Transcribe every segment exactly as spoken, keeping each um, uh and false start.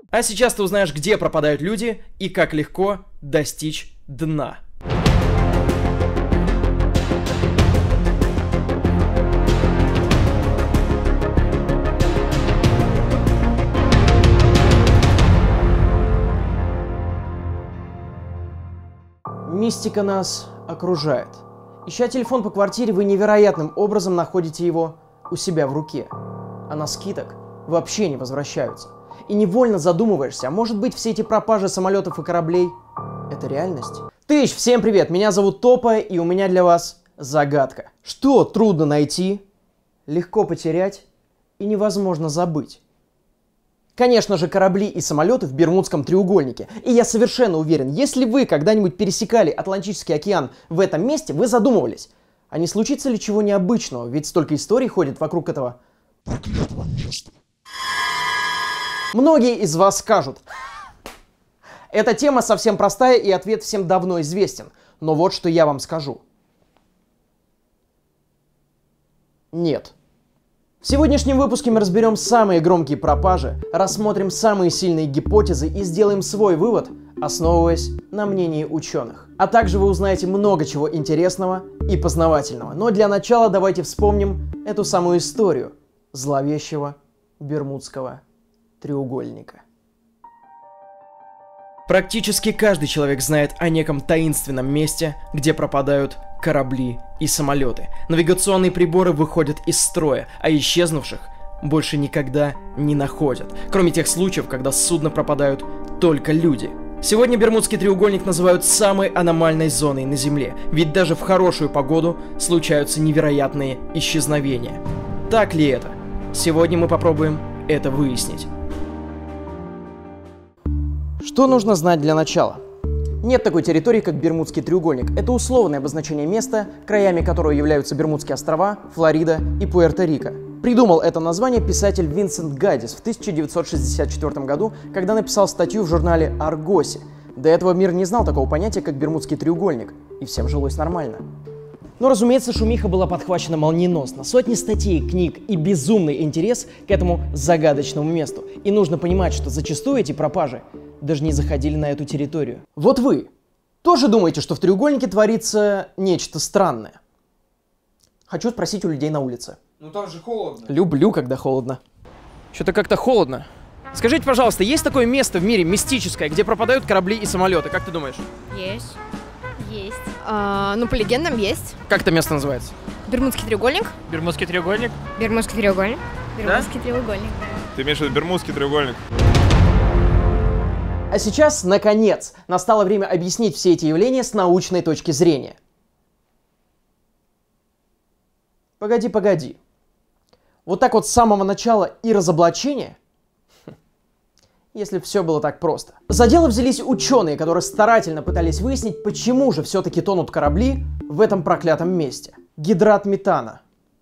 А сейчас ты узнаешь, где пропадают люди и как легко достичь дна. Мистика нас окружает. Ища телефон по квартире, вы невероятным образом находите его у себя в руке. А на скидок вообще не возвращаются. И невольно задумываешься, а может быть все эти пропажи самолетов и кораблей — это реальность? Тыщ, всем привет, меня зовут Топа, и у меня для вас загадка. Что трудно найти, легко потерять и невозможно забыть? Конечно же, корабли и самолеты в Бермудском треугольнике. И я совершенно уверен, если вы когда-нибудь пересекали Атлантический океан в этом месте, вы задумывались, а не случится ли чего необычного, ведь столько историй ходит вокруг этого проклятого места. Многие из вас скажут: эта тема совсем простая и ответ всем давно известен. Но вот что я вам скажу. Нет. В сегодняшнем выпуске мы разберем самые громкие пропажи, рассмотрим самые сильные гипотезы и сделаем свой вывод, основываясь на мнении ученых. А также вы узнаете много чего интересного и познавательного. Но для начала давайте вспомним эту самую историю зловещего Бермудского треугольника. Практически каждый человек знает о неком таинственном месте, где пропадают корабли и самолеты. Навигационные приборы выходят из строя, а исчезнувших больше никогда не находят. Кроме тех случаев, когда с судна пропадают только люди. Сегодня Бермудский треугольник называют самой аномальной зоной на Земле, ведь даже в хорошую погоду случаются невероятные исчезновения. Так ли это? Сегодня мы попробуем это выяснить. Что нужно знать для начала? Нет такой территории, как Бермудский треугольник. Это условное обозначение места, краями которого являются Бермудские острова, Флорида и Пуэрто-Рико. Придумал это название писатель Винсент Гаддис в тысяча девятьсот шестьдесят четвёртом году, когда написал статью в журнале «Аргосе». До этого мир не знал такого понятия, как Бермудский треугольник, и всем жилось нормально. Но, разумеется, шумиха была подхвачена молниеносно. Сотни статей, книг и безумный интерес к этому загадочному месту. И нужно понимать, что зачастую эти пропажи даже не заходили на эту территорию. Вот вы тоже думаете, что в треугольнике творится нечто странное? Хочу спросить у людей на улице. Ну там же холодно. Люблю, когда холодно. Что-то как-то холодно. Скажите, пожалуйста, есть такое место в мире мистическое, где пропадают корабли и самолеты? Как ты думаешь? Есть. Есть. А, ну, по легендам есть. Как это место называется? Бермудский треугольник. Бермудский треугольник? Бермудский треугольник. Бермудский Да? треугольник. Ты имеешь в виду Бермудский треугольник? А сейчас, наконец, настало время объяснить все эти явления с научной точки зрения. Погоди, погоди. Вот так вот с самого начала и разоблачения? Если все было так просто. За дело взялись ученые, которые старательно пытались выяснить, почему же все-таки тонут корабли в этом проклятом месте. Гидрат метана.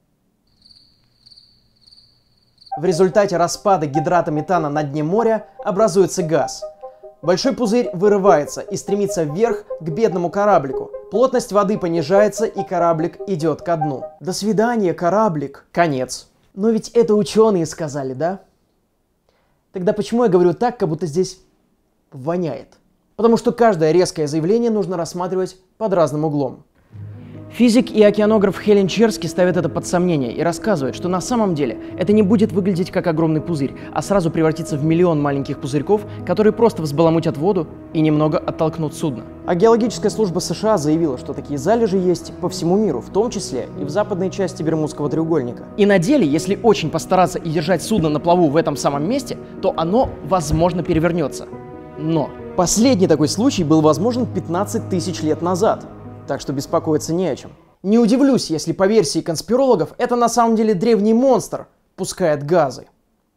В результате распада гидрата метана на дне моря образуется газ. Большой пузырь вырывается и стремится вверх к бедному кораблику. Плотность воды понижается, и кораблик идет ко дну. До свидания, кораблик. Конец. Но ведь это ученые сказали, да? Тогда почему я говорю так, как будто здесь воняет? Потому что каждое резкое заявление нужно рассматривать под разным углом. Физик и океанограф Хелен Черски ставят это под сомнение и рассказывает, что на самом деле это не будет выглядеть как огромный пузырь, а сразу превратится в миллион маленьких пузырьков, которые просто взбаламутят воду и немного оттолкнут судно. А геологическая служба США заявила, что такие залежи есть по всему миру, в том числе и в западной части Бермудского треугольника. И на деле, если очень постараться и держать судно на плаву в этом самом месте, то оно, возможно, перевернется. Но последний такой случай был возможен пятнадцать тысяч лет назад. Так что беспокоиться не о чем. Не удивлюсь, если по версии конспирологов это на самом деле древний монстр пускает газы.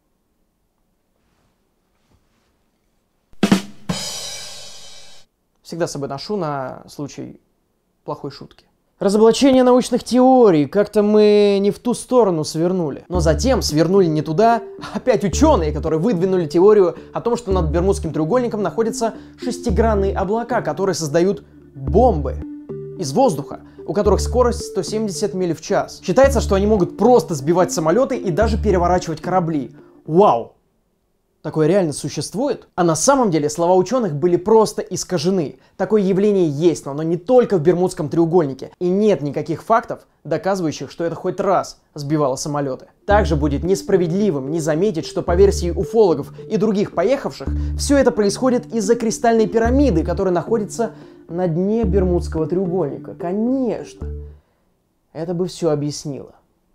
Всегда с собой ношу на случай плохой шутки. Разоблачение научных теорий, как-то мы не в ту сторону свернули. Но затем свернули не туда, а опять ученые, которые выдвинули теорию о том, что над Бермудским треугольником находятся шестигранные облака, которые создают бомбы из воздуха, у которых скорость сто семьдесят миль в час. Считается, что они могут просто сбивать самолеты и даже переворачивать корабли. Вау! Такое реально существует? А на самом деле слова ученых были просто искажены. Такое явление есть, но оно не только в Бермудском треугольнике. И нет никаких фактов, доказывающих, что это хоть раз сбивало самолеты. Также будет несправедливым не заметить, что по версии уфологов и других поехавших, все это происходит из-за кристальной пирамиды, которая находится на дне Бермудского треугольника. Конечно, это бы все объяснило.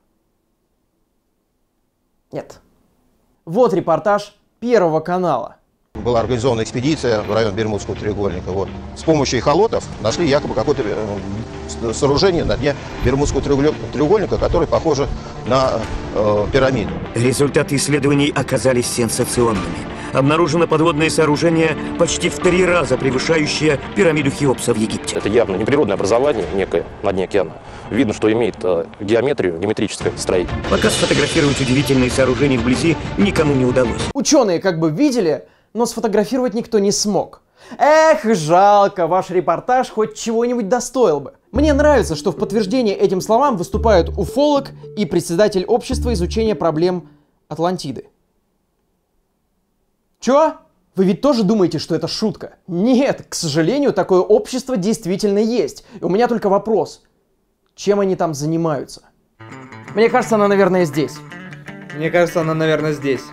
Нет. Вот репортаж Первого канала. Была организована экспедиция в район Бермудского треугольника. Вот. С помощью эхолотов нашли якобы какое-то э, сооружение на дне Бермудского треугольника, которое похоже на э, пирамиду. Результаты исследований оказались сенсационными. Обнаружено подводное сооружение, почти в три раза превышающее пирамиду Хеопса в Египте. Это явно неприродное образование некое на дне океана. Видно, что имеет э, геометрию, геометрическое строение. Пока сфотографировать удивительные сооружения вблизи никому не удалось. Ученые как бы видели, но сфотографировать никто не смог. Эх, жалко, ваш репортаж хоть чего-нибудь достоил бы. Мне нравится, что в подтверждение этим словам выступают уфолог и председатель общества изучения проблем Атлантиды. Чё? Вы ведь тоже думаете, что это шутка? Нет, к сожалению, такое общество действительно есть. И у меня только вопрос. Чем они там занимаются? Мне кажется, она, наверное, здесь. Мне кажется, она, наверное, здесь.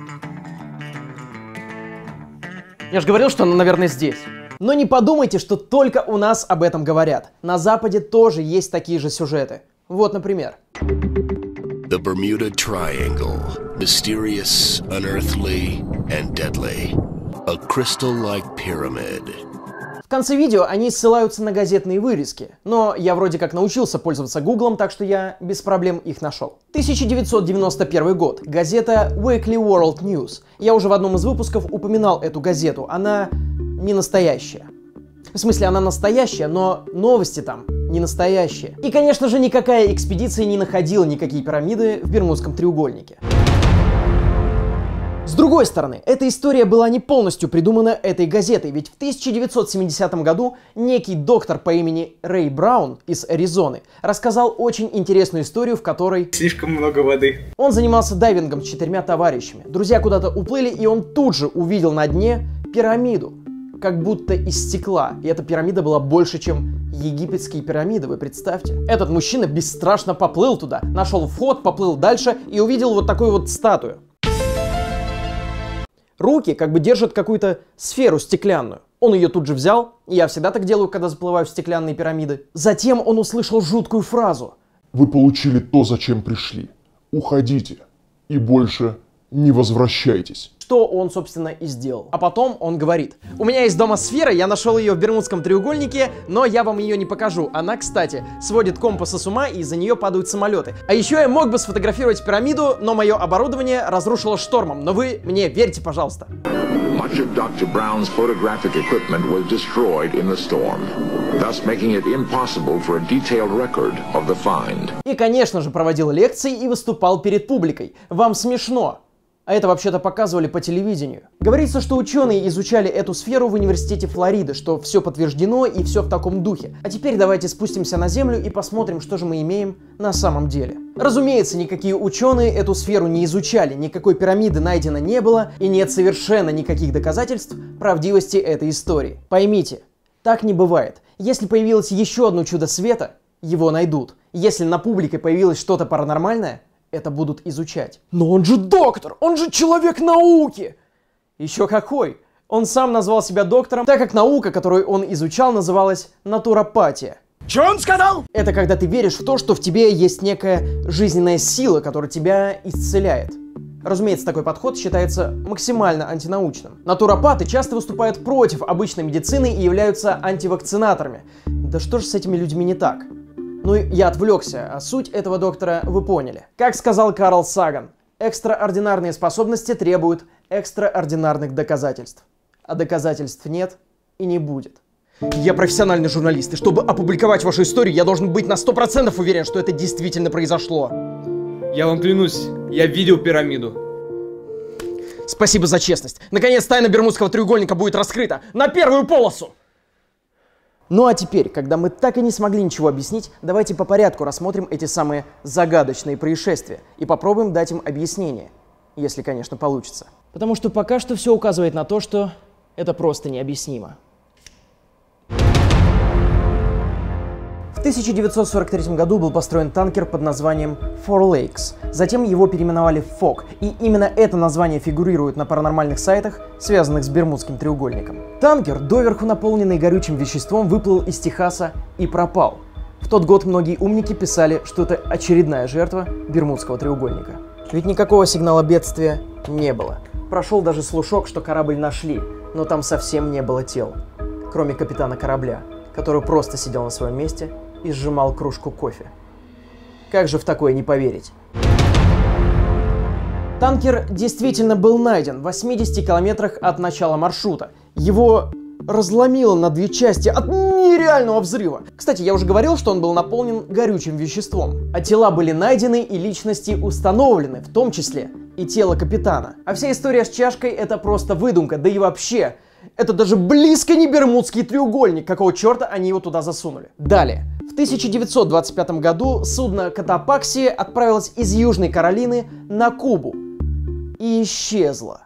Я же говорил, что она, наверное, здесь. Но не подумайте, что только у нас об этом говорят. На Западе тоже есть такие же сюжеты. Вот, например. The Bermuda Triangle. Mysterious, unearthly, and deadly. A crystal-like pyramid. В конце видео они ссылаются на газетные вырезки, но я вроде как научился пользоваться гуглом, так что я без проблем их нашел. тысяча девятьсот девяносто первый год. Газета Weekly World News. Я уже в одном из выпусков упоминал эту газету. Она не настоящая. В смысле, она настоящая, но новости там не настоящие. И, конечно же, никакая экспедиция не находила никакие пирамиды в Бермудском треугольнике. С другой стороны, эта история была не полностью придумана этой газетой, ведь в тысяча девятьсот семидесятом году некий доктор по имени Рэй Браун из Аризоны рассказал очень интересную историю, в которой... Слишком много воды. Он занимался дайвингом с четырьмя товарищами. Друзья куда-то уплыли, и он тут же увидел на дне пирамиду, как будто из стекла. И эта пирамида была больше, чем египетские пирамиды, вы представьте. Этот мужчина бесстрашно поплыл туда, нашел вход, поплыл дальше и увидел вот такую вот статую. Руки как бы держат какую-то сферу стеклянную. Он ее тут же взял, и я всегда так делаю, когда заплываю в стеклянные пирамиды. Затем он услышал жуткую фразу. Вы получили то, зачем пришли. Уходите и больше не возвращайтесь. Что он, собственно, и сделал. А потом он говорит: у меня есть дома сфера, я нашел ее в Бермудском треугольнике, но я вам ее не покажу. Она, кстати, сводит компаса с ума, и из-за нее падают самолеты. А еще я мог бы сфотографировать пирамиду, но мое оборудование разрушило штормом. Но вы мне верьте, пожалуйста. Much of доктор Brown's photographic equipment was destroyed in the storm, thus making it impossible for a detailed record of the find. И, конечно же, проводил лекции и выступал перед публикой. Вам смешно? А это вообще-то показывали по телевидению. Говорится, что ученые изучали эту сферу в университете Флориды, что все подтверждено и все в таком духе. А теперь давайте спустимся на Землю и посмотрим, что же мы имеем на самом деле. Разумеется, никакие ученые эту сферу не изучали, никакой пирамиды найдено не было, и нет совершенно никаких доказательств правдивости этой истории. Поймите, так не бывает. Если появилось еще одно чудо света, его найдут. Если на публике появилось что-то паранормальное, это будут изучать. Но он же доктор! Он же человек науки! Еще какой! Он сам назвал себя доктором, так как наука, которую он изучал, называлась натуропатия. Что он сказал? Это когда ты веришь в то, что в тебе есть некая жизненная сила, которая тебя исцеляет. Разумеется, такой подход считается максимально антинаучным. Натуропаты часто выступают против обычной медицины и являются антивакцинаторами. Да что же с этими людьми не так? Ну, я отвлекся, а суть этого доктора вы поняли. Как сказал Карл Саган, экстраординарные способности требуют экстраординарных доказательств. А доказательств нет и не будет. Я профессиональный журналист, и чтобы опубликовать вашу историю, я должен быть на сто процентов уверен, что это действительно произошло. Я вам клянусь, я видел пирамиду. Спасибо за честность. Наконец, тайна Бермудского треугольника будет раскрыта. На первую полосу! Ну а теперь, когда мы так и не смогли ничего объяснить, давайте по порядку рассмотрим эти самые загадочные происшествия и попробуем дать им объяснение, если, конечно, получится. Потому что пока что все указывает на то, что это просто необъяснимо. В тысяча девятьсот сорок третьем году был построен танкер под названием Four Lakes. Затем его переименовали в Фок, и именно это название фигурирует на паранормальных сайтах, связанных с Бермудским треугольником. Танкер, доверху наполненный горючим веществом, выплыл из Техаса и пропал. В тот год многие умники писали, что это очередная жертва Бермудского треугольника. Ведь никакого сигнала бедствия не было. Прошел даже слушок, что корабль нашли, но там совсем не было тел, кроме капитана корабля, который просто сидел на своем месте и сжимал кружку кофе. Как же в такое не поверить? Танкер действительно был найден в восьмидесяти километрах от начала маршрута. Его разломило на две части от нереального взрыва. Кстати, я уже говорил, что он был наполнен горючим веществом. А тела были найдены и личности установлены, в том числе и тело капитана. А вся история с чашкой — это просто выдумка, да и вообще, это даже близко не Бермудский треугольник, какого черта они его туда засунули. Далее. В тысяча девятьсот двадцать пятом году судно Котопакси отправилось из Южной Каролины на Кубу и исчезло.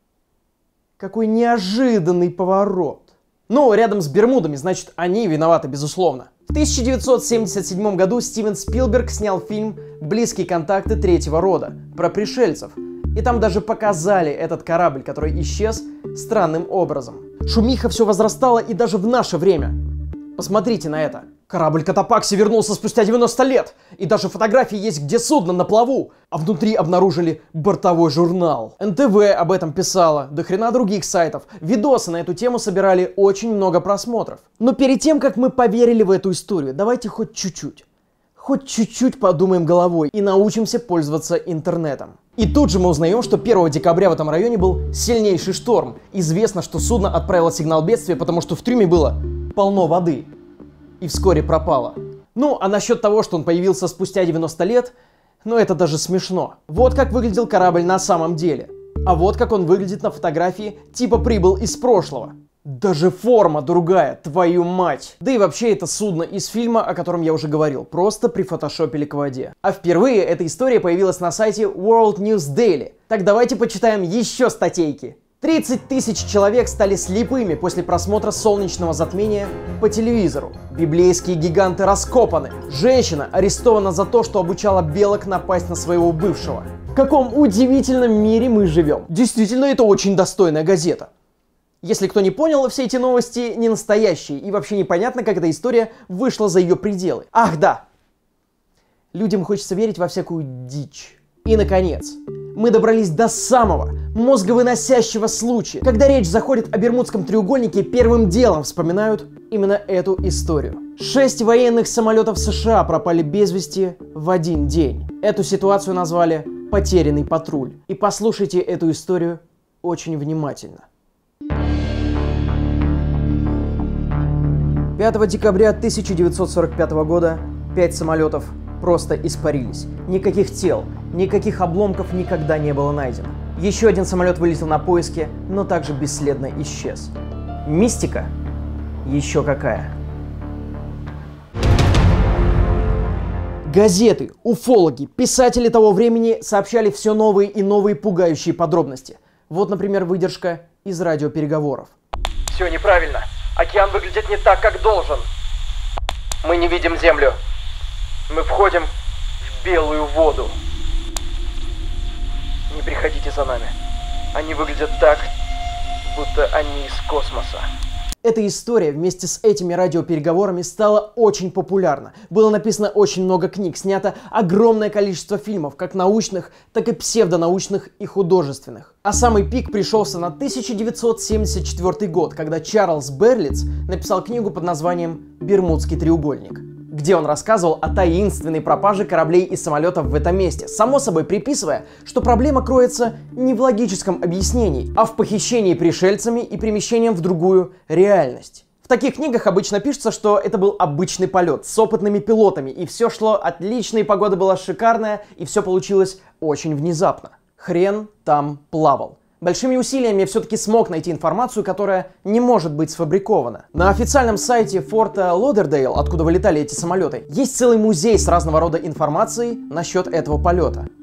Какой неожиданный поворот. Ну, рядом с Бермудами, значит, они виноваты, безусловно. В тысяча девятьсот семьдесят седьмом году Стивен Спилберг снял фильм «Близкие контакты третьего рода» про пришельцев. И там даже показали этот корабль, который исчез странным образом. Шумиха все возрастала и даже в наше время. Посмотрите на это. Корабль Котопакси вернулся спустя девяносто лет. И даже фотографии есть, где судно на плаву. А внутри обнаружили бортовой журнал. эн тэ вэ об этом писала, до хрена других сайтов. Видосы на эту тему собирали очень много просмотров. Но перед тем, как мы поверили в эту историю, давайте хоть чуть-чуть. Хоть чуть-чуть подумаем головой и научимся пользоваться интернетом. И тут же мы узнаем, что первого декабря в этом районе был сильнейший шторм. Известно, что судно отправило сигнал бедствия, потому что в трюме было полно воды. И вскоре пропало. Ну, а насчет того, что он появился спустя девяносто лет, ну это даже смешно. Вот как выглядел корабль на самом деле. А вот как он выглядит на фотографии, типа прибыл из прошлого. Даже форма другая, твою мать. Да и вообще это судно из фильма, о котором я уже говорил, просто прифотошопили к воде. А впервые эта история появилась на сайте World News Daily. Так давайте почитаем еще статейки. тридцать тысяч человек стали слепыми после просмотра солнечного затмения по телевизору. Библейские гиганты раскопаны. Женщина арестована за то, что обучала белок напасть на своего бывшего. В каком удивительном мире мы живем. Действительно, это очень достойная газета. Если кто не понял, все эти новости не настоящие, и вообще непонятно, как эта история вышла за ее пределы. Ах да! Людям хочется верить во всякую дичь. И, наконец, мы добрались до самого мозговыносящего случая. Когда речь заходит о Бермудском треугольнике, первым делом вспоминают именно эту историю. Шесть военных самолетов США пропали без вести в один день. Эту ситуацию назвали «потерянный патруль». И послушайте эту историю очень внимательно. пятого декабря тысяча девятьсот сорок пятого года пять самолетов просто испарились. Никаких тел, никаких обломков никогда не было найдено. Еще один самолет вылетел на поиски, но также бесследно исчез. Мистика? Еще какая. Газеты, уфологи, писатели того времени сообщали все новые и новые пугающие подробности. Вот, например, выдержка из радиопереговоров. Все неправильно. Океан выглядит не так, как должен. Мы не видим Землю. Мы входим в белую воду. Не приходите за нами. Они выглядят так, будто они из космоса. Эта история вместе с этими радиопереговорами стала очень популярна. Было написано очень много книг, снято огромное количество фильмов, как научных, так и псевдонаучных и художественных. А самый пик пришелся на тысяча девятьсот семьдесят четвёртый год, когда Чарльз Берлиц написал книгу под названием «Бермудский треугольник», где он рассказывал о таинственной пропаже кораблей и самолетов в этом месте, само собой приписывая, что проблема кроется не в логическом объяснении, а в похищении пришельцами и перемещением в другую реальность. В таких книгах обычно пишется, что это был обычный полет с опытными пилотами, и все шло отлично, и погода была шикарная, и все получилось очень внезапно. Хрен там плавал. Большими усилиями я все-таки смог найти информацию, которая не может быть сфабрикована. На официальном сайте форта Лодердейл, откуда вылетали эти самолеты, есть целый музей с разного рода информацией насчет этого полета.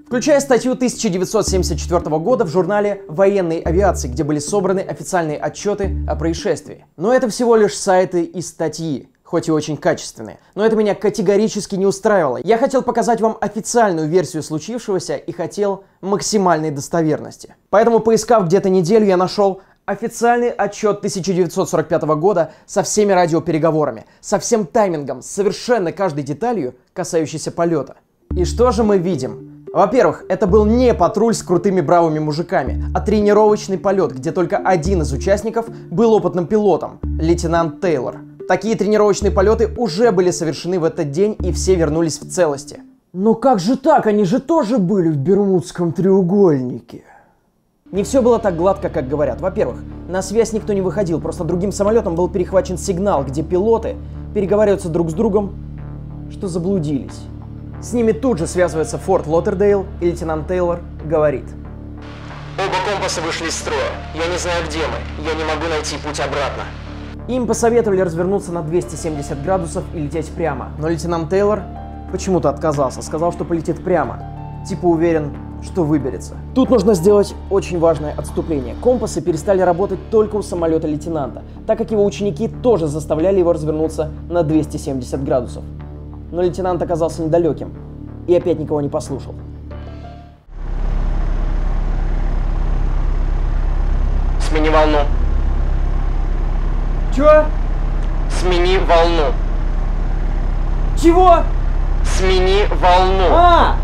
Включая статью тысяча девятьсот семьдесят четвёртого года в журнале военной авиации, где были собраны официальные отчеты о происшествии. Но это всего лишь сайты и статьи, хоть и очень качественные. Но это меня категорически не устраивало. Я хотел показать вам официальную версию случившегося и хотел максимальной достоверности. Поэтому, поискав где-то неделю, я нашел официальный отчет тысяча девятьсот сорок пятого года со всеми радиопереговорами, со всем таймингом, с совершенно каждой деталью, касающейся полета. И что же мы видим? Во-первых, это был не патруль с крутыми бравыми мужиками, а тренировочный полет, где только один из участников был опытным пилотом – лейтенант Тейлор. Такие тренировочные полеты уже были совершены в этот день, и все вернулись в целости. Но как же так? Они же тоже были в Бермудском треугольнике. Не все было так гладко, как говорят. Во-первых, на связь никто не выходил, просто другим самолетом был перехвачен сигнал, где пилоты переговариваются друг с другом, что заблудились. С ними тут же связывается Форт Лодердейл, и лейтенант Тейлор говорит: «Оба компаса вышли из строя. Я не знаю, где мы. Я не могу найти путь обратно». Им посоветовали развернуться на двести семьдесят градусов и лететь прямо. Но лейтенант Тейлор почему-то отказался, сказал, что полетит прямо. Типа уверен, что выберется. Тут нужно сделать очень важное отступление. Компасы перестали работать только у самолета лейтенанта, так как его ученики тоже заставляли его развернуться на двести семьдесят градусов. Но лейтенант оказался недалеким и опять никого не послушал. Смени волну. Чё? Смени волну. Чего? Смени волну. А!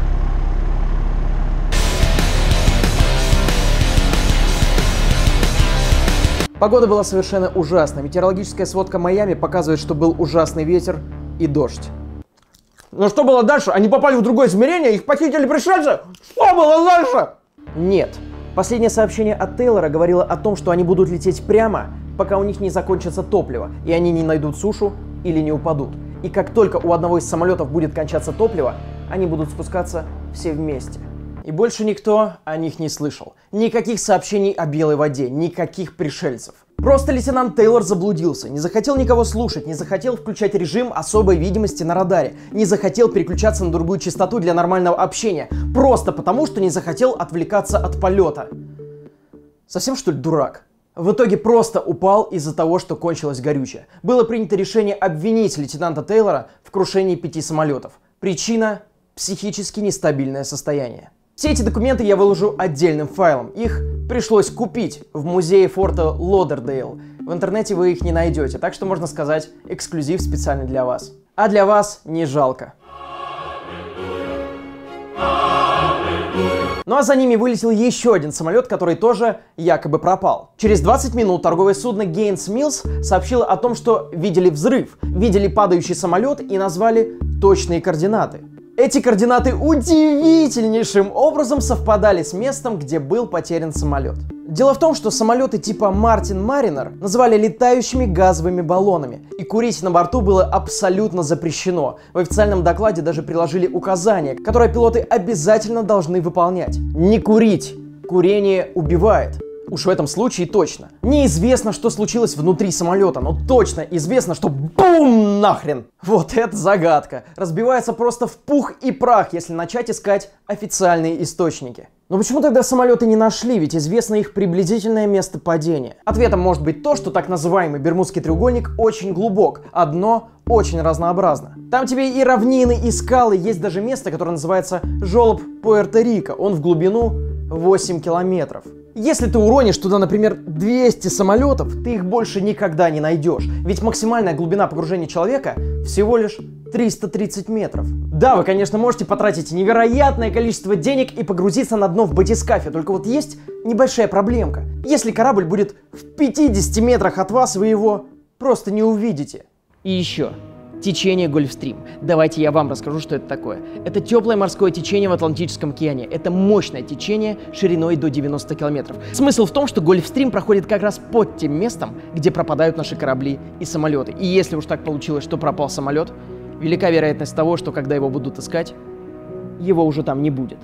Погода была совершенно ужасной. Метеорологическая сводка Майами показывает, что был ужасный ветер и дождь. Но что было дальше? Они попали в другое измерение? Их похитили пришельцы? Что было дальше? Нет. Последнее сообщение от Тейлора говорило о том, что они будут лететь прямо, пока у них не закончится топливо, и они не найдут сушу или не упадут. И как только у одного из самолетов будет кончаться топливо, они будут спускаться все вместе. И больше никто о них не слышал. Никаких сообщений о белой воде, никаких пришельцев. Просто лейтенант Тейлор заблудился, не захотел никого слушать, не захотел включать режим особой видимости на радаре, не захотел переключаться на другую частоту для нормального общения, просто потому, что не захотел отвлекаться от полета. Совсем что ли дурак? В итоге просто упал из-за того, что кончилось горючее. Было принято решение обвинить лейтенанта Тейлора в крушении пяти самолетов. Причина – психически нестабильное состояние. Все эти документы я выложу отдельным файлом. Их пришлось купить в музее форта Лодердейл. В интернете вы их не найдете, так что можно сказать, эксклюзив специально для вас. А для вас не жалко. Ну а за ними вылетел еще один самолет, который тоже якобы пропал. Через двадцать минут торговое судно Гейнс Миллс сообщило о том, что видели взрыв, видели падающий самолет и назвали точные координаты. Эти координаты удивительнейшим образом совпадали с местом, где был потерян самолет. Дело в том, что самолеты типа Мартин Маринер называли летающими газовыми баллонами, и курить на борту было абсолютно запрещено. В официальном докладе даже приложили указания, которые пилоты обязательно должны выполнять. Не курить. Курение убивает. Уж в этом случае точно. Неизвестно, что случилось внутри самолета, но точно известно, что бум нахрен. Вот это загадка. Разбивается просто в пух и прах, если начать искать официальные источники. Но почему тогда самолеты не нашли, ведь известно их приблизительное место падения? Ответом может быть то, что так называемый Бермудский треугольник очень глубок, а дно очень разнообразно. Там тебе и равнины, и скалы, есть даже место, которое называется желоб Пуэрто-Рико, он в глубину восемь километров. Если ты уронишь туда, например, двести самолетов, ты их больше никогда не найдешь, ведь максимальная глубина погружения человека всего лишь триста тридцать метров. Да, вы, конечно, можете потратить невероятное количество денег и погрузиться на дно в батискафе, только вот есть небольшая проблемка. Если корабль будет в пятидесяти метрах от вас, вы его просто не увидите. И еще. Течение Гольфстрим. Давайте я вам расскажу, что это такое. Это теплое морское течение в Атлантическом океане. Это мощное течение шириной до девяноста километров. Смысл в том, что Гольфстрим проходит как раз под тем местом, где пропадают наши корабли и самолеты. И если уж так получилось, что пропал самолет, велика вероятность того, что когда его будут искать, его уже там не будет.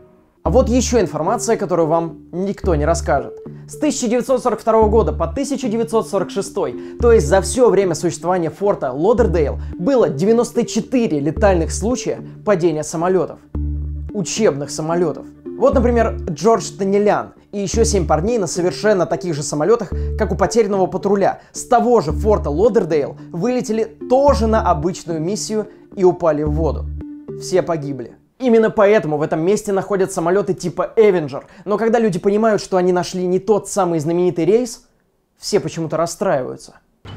А вот еще информация, которую вам никто не расскажет. С тысяча девятьсот сорок второго года по тысяча девятьсот сорок шестой, то есть за все время существования форта Лодердейл, было девяносто четыре летальных случая падения самолетов. учебных самолетов. Вот, например, Джордж Танилян и еще семь парней на совершенно таких же самолетах, как у потерянного патруля, с того же форта Лодердейл вылетели тоже на обычную миссию и упали в воду. Все погибли. Именно поэтому в этом месте находят самолеты типа Avenger, но когда люди понимают, что они нашли не тот самый знаменитый рейс, все почему-то расстраиваются.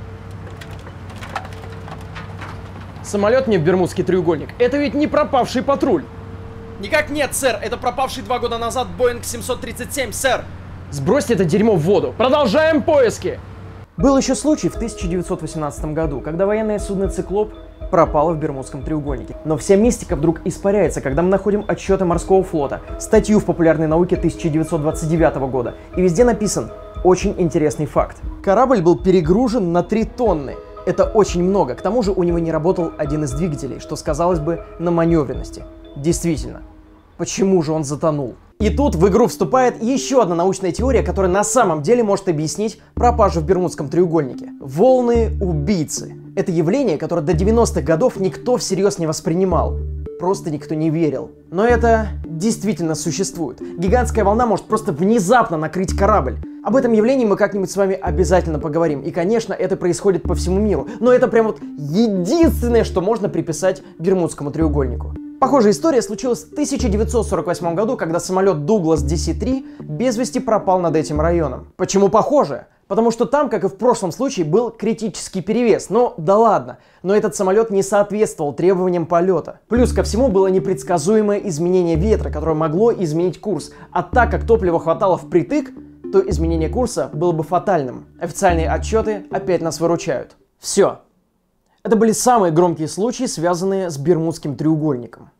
Самолет мне в Бермудский треугольник. Это ведь не пропавший патруль. Никак нет, сэр. Это пропавший два года назад Боинг семьсот тридцать семь, сэр. Сбросьте это дерьмо в воду. Продолжаем поиски. Был еще случай в тысяча девятьсот восемнадцатом году, когда военное судно «Циклоп» пропало в Бермудском треугольнике. Но вся мистика вдруг испаряется, когда мы находим отчеты морского флота, статью в популярной науке тысяча девятьсот двадцать девятого года, и везде написан очень интересный факт. Корабль был перегружен на три тонны. Это очень много. К тому же у него не работал один из двигателей, что сказалось бы на маневренности. Действительно. Почему же он затонул? И тут в игру вступает еще одна научная теория, которая на самом деле может объяснить пропажу в Бермудском треугольнике. Волны-убийцы. Это явление, которое до девяностых годов никто всерьез не воспринимал. Просто никто не верил. Но это действительно существует. Гигантская волна может просто внезапно накрыть корабль. Об этом явлении мы как-нибудь с вами обязательно поговорим. И, конечно, это происходит по всему миру. Но это прям вот единственное, что можно приписать Бермудскому треугольнику. Похожая история случилась в тысяча девятьсот сорок восьмом году, когда самолет Дуглас Ди Си три без вести пропал над этим районом. Почему похоже? Потому что там, как и в прошлом случае, был критический перевес. Но да ладно, но этот самолет не соответствовал требованиям полета. Плюс ко всему было непредсказуемое изменение ветра, которое могло изменить курс. А так как топлива хватало впритык, то изменение курса было бы фатальным. Официальные отчеты опять нас выручают. Все. Это были самые громкие случаи, связанные с Бермудским треугольником.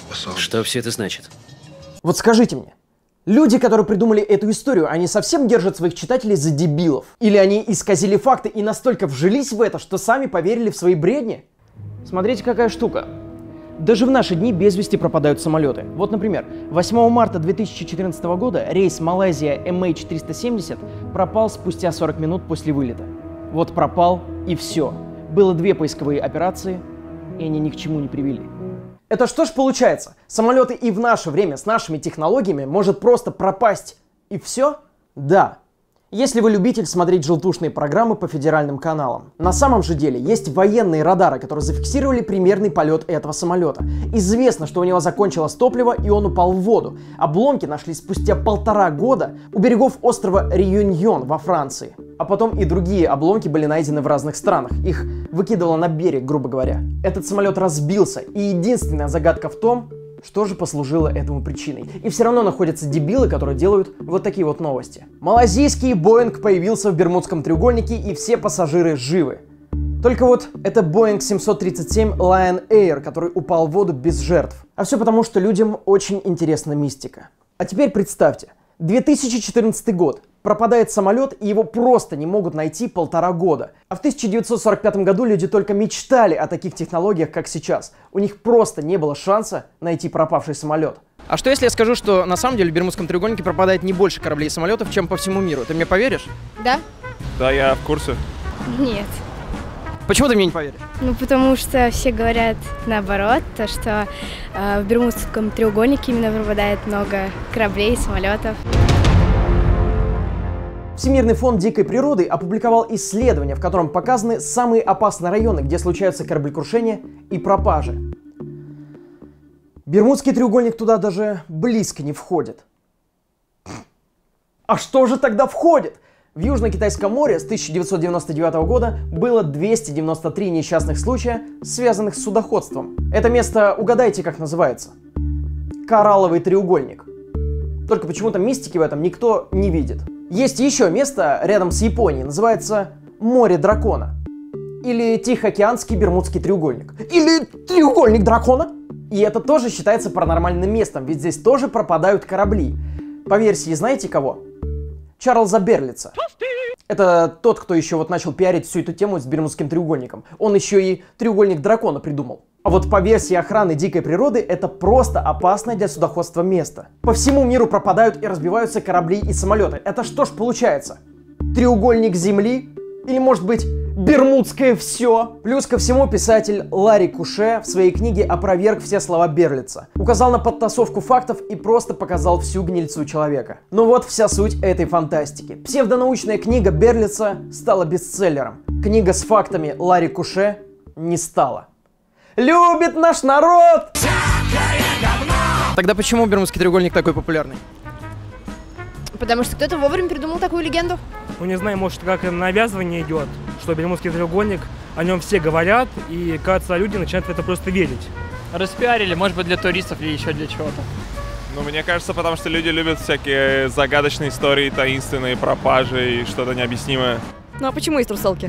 Что все это значит? Вот скажите мне, люди, которые придумали эту историю, они совсем держат своих читателей за дебилов? Или они исказили факты и настолько вжились в это, что сами поверили в свои бредни? Смотрите, какая штука. Даже в наши дни без вести пропадают самолеты. Вот, например, восьмого марта две тысячи четырнадцатого года рейс Малайзия эм эйч триста семьдесят пропал спустя сорок минут после вылета. Вот пропал и все. Было две поисковые операции, и они ни к чему не привели. Это что ж получается? Самолеты и в наше время с нашими технологиями может просто пропасть. И все? Да. Если вы любитель смотреть желтушные программы по федеральным каналам. На самом же деле есть военные радары, которые зафиксировали примерный полет этого самолета. Известно, что у него закончилось топливо и он упал в воду. Обломки нашли спустя полтора года у берегов острова Реюньон во Франции. А потом и другие обломки были найдены в разных странах. Их выкидывало на берег, грубо говоря. Этот самолет разбился, и единственная загадка в том, что же послужило этому причиной. И все равно находятся дебилы, которые делают вот такие вот новости. Малайзийский Боинг появился в Бермудском треугольнике, и все пассажиры живы. Только вот это Боинг семьсот тридцать семь Lion Air, который упал в воду без жертв. А все потому, что людям очень интересна мистика. А теперь представьте, две тысячи четырнадцатый год. Пропадает самолет, и его просто не могут найти полтора года. А в тысяча девятьсот сорок пятом году люди только мечтали о таких технологиях, как сейчас. У них просто не было шанса найти пропавший самолет. А что если я скажу, что на самом деле в Бермудском треугольнике пропадает не больше кораблей и самолетов, чем по всему миру? Ты мне поверишь? Да? Да, я в курсе. Нет. Почему ты мне не поверишь? Ну, потому что все говорят наоборот, то, что э, в Бермудском треугольнике именно пропадает много кораблей и самолетов. Всемирный фонд дикой природы опубликовал исследование, в котором показаны самые опасные районы, где случаются кораблекрушения и пропажи. Бермудский треугольник туда даже близко не входит. А что же тогда входит? В Южно-Китайском море с тысяча девятьсот девяносто девятого года было двести девяносто три несчастных случая, связанных с судоходством. Это место, угадайте, как называется? Коралловый треугольник. Только почему-то мистики в этом никто не видит. Есть еще место рядом с Японией, называется Море Дракона. Или Тихоокеанский Бермудский треугольник. Или треугольник дракона. И это тоже считается паранормальным местом, ведь здесь тоже пропадают корабли. По версии знаете кого? Чарльза Берлица. Это тот, кто еще вот начал пиарить всю эту тему с Бермудским треугольником. Он еще и треугольник дракона придумал. А вот по версии охраны дикой природы, это просто опасное для судоходства место. По всему миру пропадают и разбиваются корабли и самолеты. Это что ж получается? Треугольник Земли? Или может быть Бермудское все. Плюс ко всему писатель Ларри Куше в своей книге опроверг все слова Берлица, указал на подтасовку фактов и просто показал всю гнильцу человека. Ну вот вся суть этой фантастики. Псевдонаучная книга Берлица стала бестселлером. Книга с фактами Ларри Куше не стала. Любит наш народ! Тогда почему Бермудский треугольник такой популярный? Потому что кто-то вовремя придумал такую легенду. Ну, не знаю, может, как навязывание идет, что Бермудский треугольник, о нем все говорят, и, кажется, люди начинают в это просто верить. Распиарили, может быть, для туристов или еще для чего-то. Ну, мне кажется, потому что люди любят всякие загадочные истории, таинственные пропажи и что-то необъяснимое. Ну, а почему из трусолки?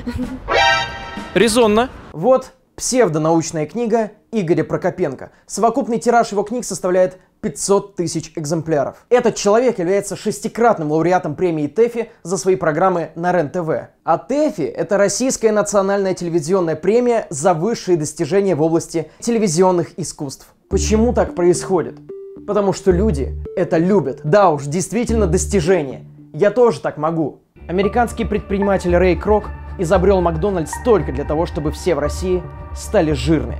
Резонно. Вот псевдонаучная книга Игоря Прокопенко. Совокупный тираж его книг составляет пятьсот тысяч экземпляров. Этот человек является шестикратным лауреатом премии ТЭФИ за свои программы на РЕН-ТВ. А ТЭФИ — это Российская национальная телевизионная премия за высшие достижения в области телевизионных искусств. Почему так происходит? Потому что люди это любят. Да уж, действительно достижение. Я тоже так могу. Американский предприниматель Рэй Крок изобрел Макдональдс только для того, чтобы все в России стали жирные.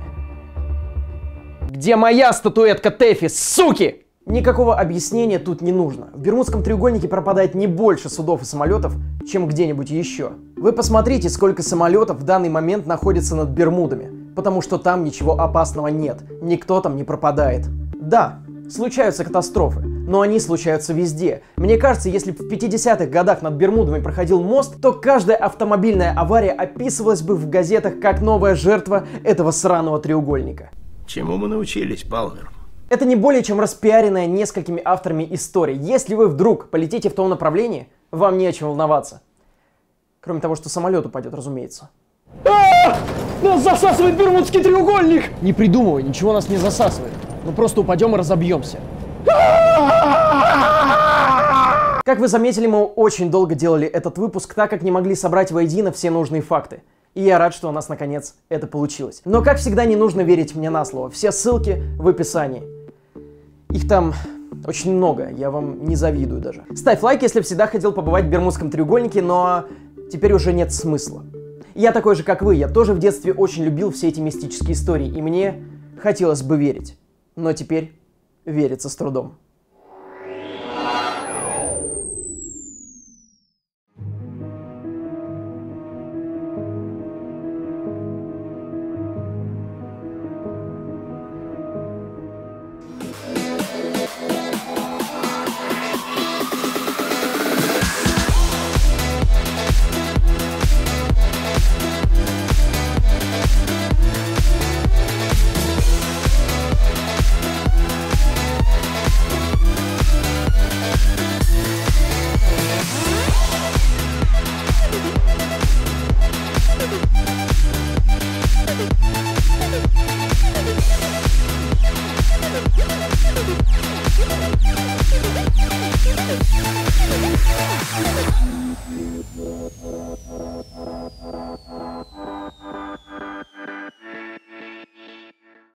Где моя статуэтка ТЭФИ, суки? Никакого объяснения тут не нужно. В Бермудском треугольнике пропадает не больше судов и самолетов, чем где-нибудь еще. Вы посмотрите, сколько самолетов в данный момент находится над Бермудами, потому что там ничего опасного нет, никто там не пропадает. Да, случаются катастрофы, но они случаются везде. Мне кажется, если бы в пятидесятых годах над Бермудами проходил мост, то каждая автомобильная авария описывалась бы в газетах как новая жертва этого сраного треугольника. Чему мы научились, Палмер? Это не более чем распиаренная несколькими авторами история. Если вы вдруг полетите в том направлении, вам не о чем волноваться. Кроме того, что самолет упадет, разумеется. А-а-а! Нас засасывает Бермудский треугольник! Не придумывай, ничего нас не засасывает. Мы просто упадем и разобьемся. Как вы заметили, мы очень долго делали этот выпуск, так как не могли собрать воедино все нужные факты. И я рад, что у нас наконец это получилось. Но, как всегда, не нужно верить мне на слово. Все ссылки в описании. Их там очень много, я вам не завидую даже. Ставь лайк, если всегда хотел побывать в Бермудском треугольнике, но теперь уже нет смысла. Я такой же, как вы, я тоже в детстве очень любил все эти мистические истории, и мне хотелось бы верить. Но теперь верится с трудом. Yeah.